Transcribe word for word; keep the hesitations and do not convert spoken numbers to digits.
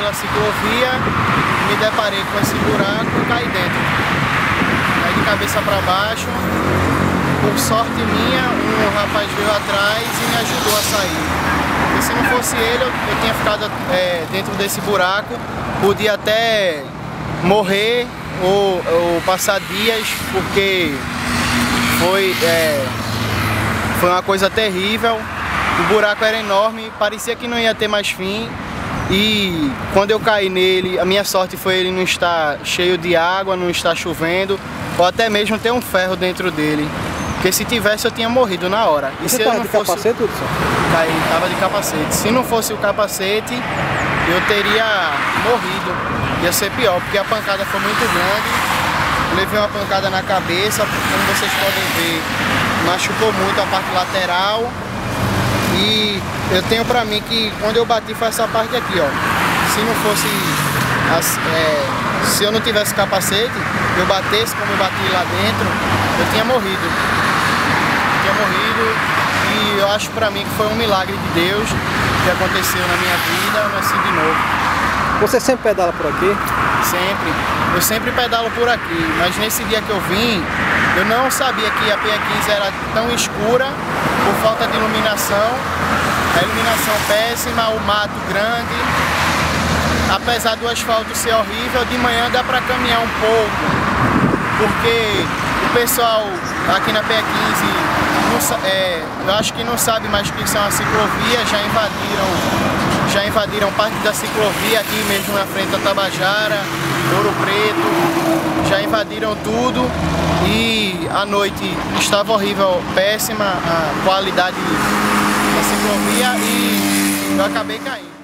pela ciclovia, me deparei com esse buraco e caí dentro. Aí de cabeça para baixo, por sorte minha, um rapaz veio atrás e me ajudou a sair. Porque se não fosse ele, eu, eu tinha ficado é, dentro desse buraco, podia até morrer ou, ou passar dias, porque foi, é, foi uma coisa terrível. O buraco era enorme, parecia que não ia ter mais fim. E quando eu caí nele, a minha sorte foi ele não estar cheio de água, não estar chovendo, ou até mesmo ter um ferro dentro dele. Porque se tivesse eu tinha morrido na hora. E Você se eu tava não de fosse... capacete, Hudson? Caí, tava de capacete. Se não fosse o capacete, eu teria morrido. Ia ser pior, porque a pancada foi muito grande. Levei uma pancada na cabeça, como vocês podem ver, machucou muito a parte lateral. E eu tenho pra mim que quando eu bati foi essa parte aqui, ó. Se não fosse, as, é, se eu não tivesse capacete, eu batesse como eu bati lá dentro, eu tinha morrido. Eu tinha morrido e eu acho pra mim que foi um milagre de Deus que aconteceu na minha vida, eu nasci de novo. Você sempre pedala por aqui? Sempre. Eu sempre pedalo por aqui, mas nesse dia que eu vim, eu não sabia que a P E quinze era tão escura por falta de iluminação. A iluminação péssima, o mato grande. Apesar do asfalto ser horrível, de manhã dá para caminhar um pouco, porque o pessoal aqui na P E quinze, não, é, eu acho que não sabe mais que isso é uma ciclovia, já invadiram Já invadiram parte da ciclovia aqui mesmo na frente da Tabajara, Ouro Preto, já invadiram tudo e à noite estava horrível, péssima a qualidade da ciclovia e eu acabei caindo.